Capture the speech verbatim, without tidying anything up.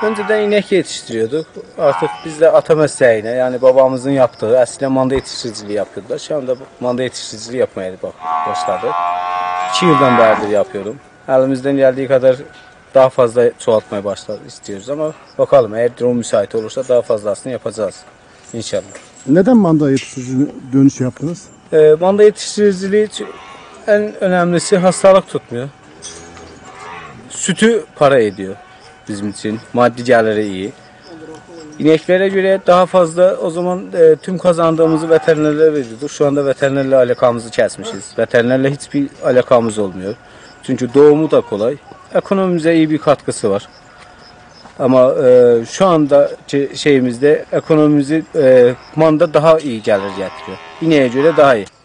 Önceden inek yetiştiriyorduk. Artık biz de ata mesleğine, yani babamızın yaptığı, eskiden manda yetiştiriciliği yapıyordular. Şu anda manda yetiştiriciliği yapmaya başladı. İki yıldan beridir yapıyorum. Elimizden geldiği kadar daha fazla çoğaltmaya başladı istiyoruz ama bakalım, eğer durum müsait olursa daha fazlasını yapacağız inşallah. Neden manda yetiştiriciliğine dönüş yaptınız? E, manda yetiştiriciliği en önemlisi hastalık tutmuyor. Sütü para ediyor bizim için. Maddi geliri iyi. İneklere göre daha fazla, o zaman e, tüm kazandığımızı veterinerlere veriyorduk. Şu anda veterinerle alakamızı kesmişiz. Veterinerle hiçbir alakamız olmuyor. Çünkü doğumu da kolay. Ekonomimize iyi bir katkısı var. Ama e, şu anda şeyimizde ekonomimizi e, manda daha iyi gelir getiriyor. İneğe göre daha iyi.